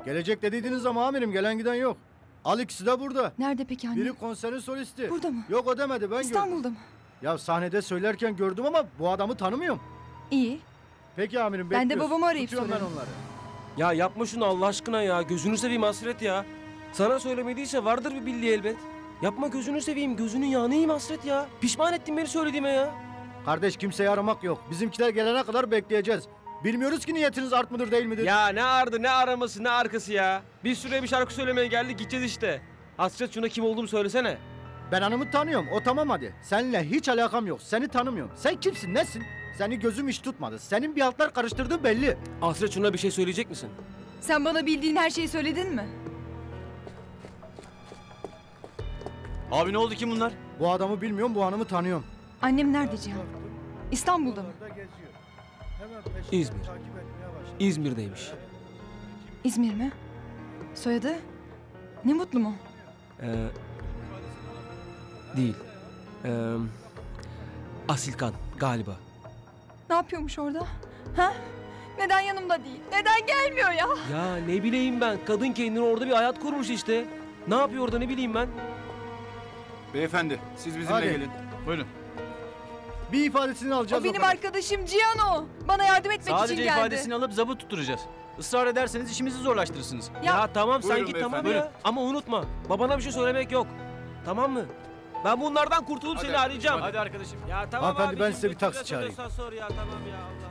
Gelecek dediydiniz ama amirim gelen giden yok. Al ikisi de burada. Nerede peki anne? Biri konserin solisti. Burada mı? Yok o demedi, ben İstanbul'da gördüm. mı? Ya sahnede söylerken gördüm ama bu adamı tanımıyorum. İyi. Peki amirim, Ben de bekliyoruz. babamı arayıp Tutuyorum ben sorarım. onları. Ya yapma şunu Allah aşkına ya. Gözünü seveyim Hasret ya. Sana söylemediyse vardır bir bildiği elbet. Yapma gözünü seveyim. Gözünün yağını yiyeyim Hasret ya. Pişman ettin beni söylediğime ya. Kardeş, kimseyi aramak yok. Bizimkiler gelene kadar bekleyeceğiz. Bilmiyoruz ki niyetiniz art mıdır değil midir? Ya ne ardı ne araması ne arkası ya. Biz şuraya bir şarkı söylemeye geldik gideceğiz işte. Hasret şuna kim olduğumu söylesene. Ben hanımı tanıyorum, o tamam hadi. Seninle hiç alakam yok, seni tanımıyorum. Sen kimsin, nesin? Seni gözüm hiç tutmadı. Senin bir altlar karıştırdığın belli. Hasret şuna bir şey söyleyecek misin? Sen bana bildiğin her şeyi söyledin mi? Abi ne oldu, kim bunlar? Bu adamı bilmiyorum, bu hanımı tanıyorum. Annem nerede Cihan? İstanbul'da mı? İzmir. İzmir'deymiş. İzmir mi? Soyadı? Ne mutlu mu? Değil. Asilkan galiba. Ne yapıyormuş orada? Ha? Neden yanımda değil? Neden gelmiyor ya? Ya ne bileyim ben. Kadın kendine orada bir hayat kurmuş işte. Ne yapıyor orada ne bileyim ben. Beyefendi, siz bizimle Hadi. gelin. Buyurun. Bir ifadesini alacağız. O benim kadar. arkadaşım Cihan o. Bana yardım etmek Sadece için geldi. ifadesini alıp zabıt tutturacağız. Israr ederseniz işimizi zorlaştırırsınız. Ya tamam sen Buyurun git beyefendi, tamam buyurun. ya. Ama unutma. Babana bir şey söylemek yok. Tamam mı? Ben bunlardan kurtulup seni arayacağım. Hadi arkadaşım. Ya tamam Hanımefendi, abicim, ben size bir ne taksi söylüyorsan çağırayım. Sor ya tamam ya Allah.